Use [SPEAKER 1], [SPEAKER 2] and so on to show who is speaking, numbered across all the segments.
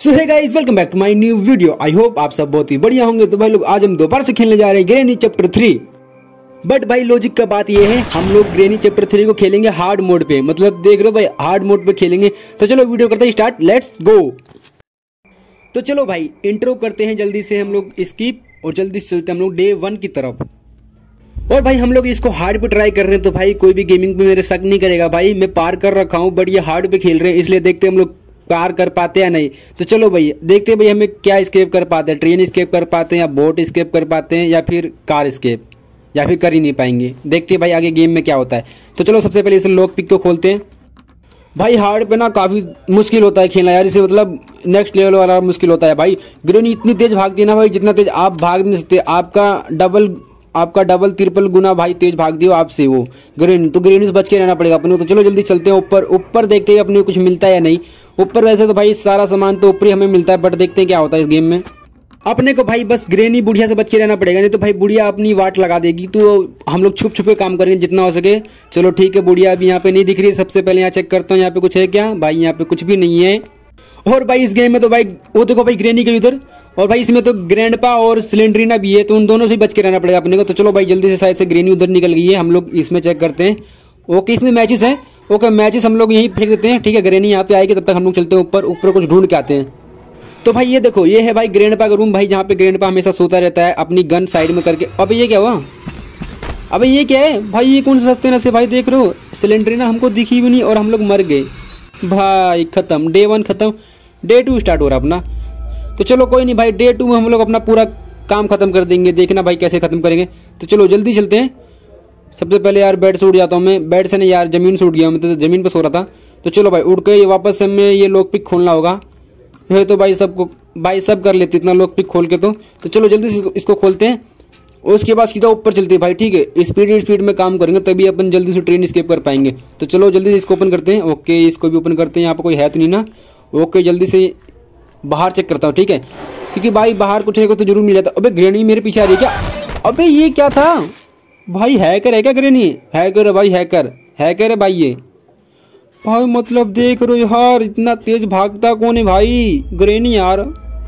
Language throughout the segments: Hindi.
[SPEAKER 1] So hey guys, welcome back to my new video. I hope आप सब बहुत ही बढ़िया होंगे। तो भाई लोग आज हम दोबारा से खेलने जा रहे हैं ग्रेनी चैप्टर 3। बट भाई लॉजिक का बात ये है, हम लोग ग्रेनी चैप्टर 3 को खेलेंगे हार्ड मोड पे। मतलब देख रहे हो भाई, हार्ड मोड पे खेलेंगे। तो चलो वीडियो करते हैं स्टार्ट, लेट्स गो। तो चलो भाई इंट्रो करते हैं जल्दी से हम लोग स्किप, और जल्दी से चलते हैं हम लोग डे 1 की तरफ। और भाई हम लोग इसको हार्ड पे ट्राई कर रहे हैं, तो भाई कोई भी गेमिंग पे मेरे शक नहीं करेगा भाई। मैं पार कर रखा हूँ, बट ये हार्ड पे खेल रहे हैं, इसलिए देखते हैं हम लोग पार कर पाते हैं या नहीं। तो चलो भाई देखते हैं भाई हमें क्या स्केप कर पाते हैं। ट्रेन स्केप कर पाते हैं, या बोट स्केप कर पाते हैं, या फिर कार स्केप, या फिर कर ही नहीं पाएंगे। देखते हैं भाई आगे गेम में क्या होता है। तो चलो सबसे पहले इसे लॉक पिक को खोलते हैं। भाई हार्ड पे ना काफी मुश्किल होता है खेलना यार, इसे मतलब नेक्स्ट लेवल वाला मुश्किल होता है भाई। ग्रेनी इतनी तेज भागती है ना भाई, जितना तेज आप भाग नहीं सकते। आपका डबल ट्रिपल गुना भाई तेज भाग दियो आपसे वो ग्रेनी। तो ग्रेनी से बच के रहना पड़ेगा अपने को। तो चलो जल्दी चलते हैं ऊपर देखते हैं अपने को कुछ मिलता है या नहीं। ऊपर वैसे तो भाई सारा सामान तो ऊपर ही हमें मिलता है, बट देखते हैं क्या होता है इस गेम में। अपने को भाई बस ग्रेनी बुढ़िया से बच के रहना पड़ेगा, नहीं तो भाई बुढ़िया अपनी वाट लगा देगी। तो हम लोग छुप छुप के काम करेंगे जितना हो सके। चलो ठीक है, बुढ़िया अभी यहाँ पे नहीं दिख रही। सबसे पहले यहाँ चेक करता हूँ यहाँ पे कुछ है क्या। भाई यहाँ पे कुछ भी नहीं है। और भाई इस गेम में तो भाई वो देखो भाई ग्रेनी के उधर, और भाई इसमें तो ग्रैंडपा और सिलेंड्रीना भी है, तो उन दोनों से बच के रहना पड़ेगा अपने को। तो चलो भाई जल्दी से, शायद से ग्रेनी उधर निकल गई है। हम लोग इसमें चेक करते हैं। ओके इसमें मैचेस है। ओके मैचेस हम लोग यहीं फेंक देते हैं। ठीक है, ग्रेनी यहाँ पे आएगी, तब तक हम लोग चलते हैं ऊपर कुछ ढूंढ के आते हैं। तो भाई ये देखो, ये है भाई ग्रैंडपा का रूम भाई, जहाँ पे ग्रैंडपा हमेशा सोता रहता है अपनी गन साइड में करके। अबे ये क्या हुआ? अबे ये क्या है भाई? ये कौन से सस्ते नशे भाई, देख रहे हो सिलेंड्रीना हमको दिखी भी नहीं और हम लोग मर गए भाई। खत्म, डे 1 खत्म, डे 2 स्टार्ट हो रहा अपना। तो चलो कोई नहीं भाई, डे 2 में हम लोग अपना पूरा काम खत्म कर देंगे। देखना भाई कैसे खत्म करेंगे। तो चलो जल्दी चलते हैं। सबसे पहले यार बेड से उड़ जाता हूँ मैं। बेड से नहीं यार, जमीन से उड़ गया मैं, तो जमीन पर सो रहा था। तो चलो भाई उड़ के वापस हमें ये लॉक पिक खोलना होगा। है तो भाई सब कर लेते इतना लॉक पिक खोल के। तो चलो जल्दी से इसको खोलते हैं, और उसके बाद सीधा ऊपर चलते हैं भाई। ठीक है, स्पीड में काम करेंगे, तभी अपन जल्दी से ट्रेन स्केप कर पाएंगे। तो चलो जल्दी से इसको ओपन करते हैं। ओके इसको भी ओपन करते हैं। यहाँ पर कोई है तो नहीं ना? ओके जल्दी से बाहर चेक करता हूँ। ठीक है, क्योंकि भाई बाहर कुछ है तो जरूर मिल जाता। अबे ग्रेनी मेरे पीछे आ रही है क्या? अबे ये क्या था भाई? हैकर है क्या ग्रेनी? हैकर है भाई, हैकर है भाई ये भाई। मतलब देख रहे हो यार, इतना तेज भागता कौन है भाई? ग्रेनी यार।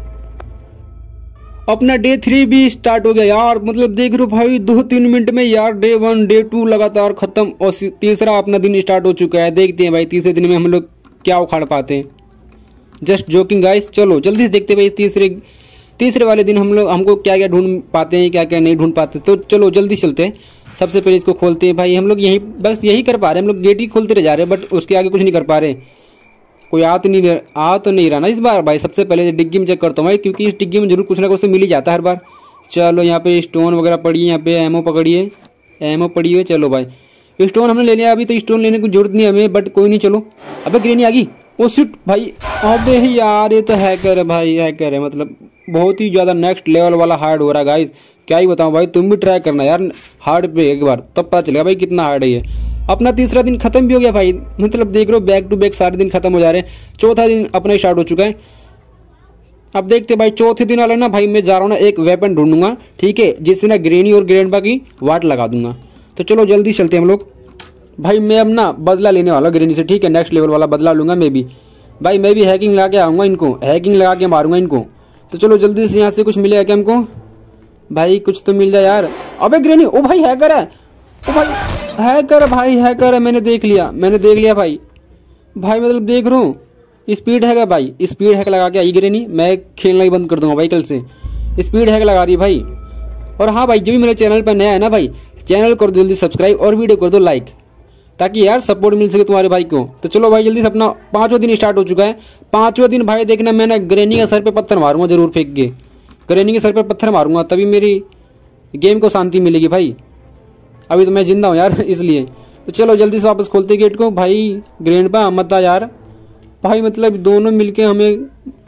[SPEAKER 1] अपना डे 3 भी स्टार्ट हो गया यार। मतलब देख रहे हो भाई 2-3 मिनट में यार, डे 1 डे 2 लगातार खत्म, और तीसरा अपना दिन स्टार्ट हो चुका है। देखते हैं भाई तीसरे दिन में हम लोग क्या उखाड़ पाते हैं। Just joking guys. चलो जल्दी से देखते भाई तीसरे वाले दिन हमको क्या क्या ढूंढ पाते हैं, क्या क्या नहीं ढूंढ पाते। तो चलो जल्दी चलते हैं। सबसे पहले इसको खोलते हैं भाई। हम लोग यही कर पा रहे हैं, हम लोग गेट ही खोलते रह जा रहे हैं, बट उसके आगे कुछ नहीं कर पा रहे। कोई आ तो नहीं रहा ना इस बार भाई। सबसे पहले डिग्गी में चेक करता हूँ भाई, क्योंकि इस डिग्गी में जरूर कुछ ना कुछ तो मिल ही जाता है हर बार। चलो यहाँ पे स्टोन वगैरह पड़ी है, यहाँ पे एमओ पकड़िए, एमओ पड़ी हुई। चलो भाई स्टोन हमने ले लिया। अभी तो स्टोन लेने की जरूरत नहीं हमें, बट कोई नहीं। चलो अबे ग्रेनी आ गई। ओ शिट भाई, अबे यार ये तो हैकर है भाई, हैकर है। मतलब बहुत ही ज़्यादा नेक्स्ट लेवल वाला हार्ड हो रहा है गाइस। क्या ही बताऊं भाई, तुम भी ट्राई करना यार हार्ड पे एक बार, तब पता चलेगा भाई कितना हार्ड है ये। अपना तीसरा दिन खत्म भी हो गया भाई। मतलब देख रहे हो बैक टू बैक सारे दिन खत्म हो जा रहे हैं। चौथा दिन अपना स्टार्ट हो चुका है। अब देखते भाई चौथे दिन वाले ना भाई, मैं जा रहा हूँ ना एक वेपन ढूंढूंगा, ठीक है, जिससे ना ग्रेनी और ग्रैंडपा की वाट लगा दूंगा। तो चलो जल्दी चलते हैं हम लोग भाई। मैं अब ना बदला लेने वाला ग्रेनी से, ठीक है, नेक्स्ट लेवल वाला बदला लूंगा मैं भी भाई। मैं भी हैकिंग लगा के आऊँगा इनको, हैकिंग लगा के मारूंगा इनको। तो चलो जल्दी से यहाँ से कुछ मिलेगा क्या हमको भाई? कुछ तो मिल जाए यार। अबे ग्रेनी, ओ भाई हैकर है, ओ भाई हैकर है भाई, हैकर है। मैंने देख लिया भाई। मतलब देख रहा हूँ स्पीड हैकर भाई, स्पीड हैक लगा के आई ग्रेनी। मैं खेलना ही बंद कर दूंगा भाई कल से। स्पीड हैक लगा रही है भाई। और हाँ भाई, जो भी मेरे चैनल पर नया है ना भाई, चैनल कर दो जल्दी सब्सक्राइब और वीडियो कर दो लाइक, ताकि यार सपोर्ट मिल सके तुम्हारे भाई को। तो चलो भाई जल्दी से अपना 5वां दिन स्टार्ट हो चुका है। 5वां दिन भाई देखना, मैं ना ग्रेनी के सर पे पत्थर मारूंगा जरूर फेंक के। ग्रेनी के सर पे पत्थर मारूंगा, तभी मेरी गेम को शांति मिलेगी भाई। अभी तो मैं जिंदा हूँ यार इसलिए। तो चलो जल्दी से वापस खोलते गेट को भाई। ग्रैंडपा मत आ यार भाई, मतलब दोनों मिलके हमें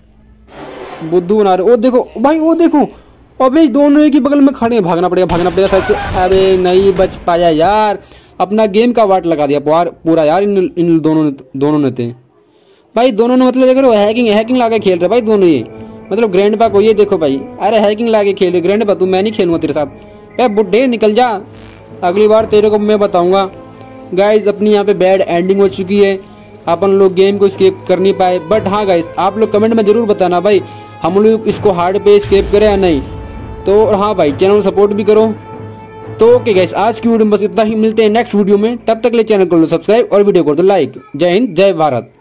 [SPEAKER 1] बुद्धू बना रहे। ओ देखो भाई, ओ देखो, अबे दोनों एक ही बगल में खड़े हैं। भागना पड़ेगा शायद से। अरे नहीं बच पाया यार, अपना गेम का वाट लगा दिया पूरा यार इन दोनों ने थे भाई। दोनों ने मतलब देख रहे हो हैकिंग ला के खेल रहे भाई दोनों ये। मतलब ग्रैंडपा को ये देखो भाई, अरे हैकिंग ला के खेल रहे। ग्रैंडपा तू, मैं नहीं खेलूंगा तेरे साथ। भाई बुड्ढे निकल जा, अगली बार तेरे को मैं बताऊंगा। गाइज अपनी यहाँ पे बैड एंडिंग हो चुकी है। अपन लोग गेम को स्केप कर नहीं पाए। बट हाँ गाइस, आप लोग कमेंट में जरूर बताना भाई हम लोग इसको हार्ड पे स्केप करें या नहीं। तो हाँ भाई, चैनल सपोर्ट भी करो। तो ओके गाइस, आज की वीडियो में बस इतना ही। मिलते हैं नेक्स्ट वीडियो में, तब तक ले चैनल को लो सब्सक्राइब और वीडियो को दो लाइक। जय हिंद, जय भारत।